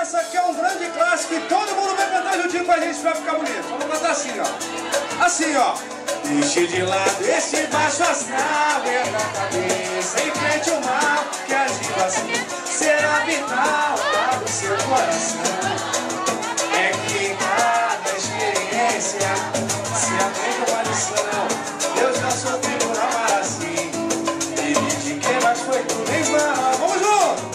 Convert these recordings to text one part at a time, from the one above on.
Essa aqui é um grande clássico e todo mundo vai cantar juntinho com a gente pra ficar bonito. Vamos cantar assim, ó. Assim, ó. Deixe de lado esse baixo astral, erga a cabeça, enfrente o mal, que agindo assim será vital para o seu coração. É que em cada experiência se aprende uma lição. Deus não sofreu por amar assim, e de que mais foi tudo em vão. Vamos junto!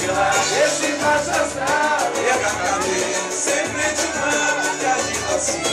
Sempre te amo, que agindo assim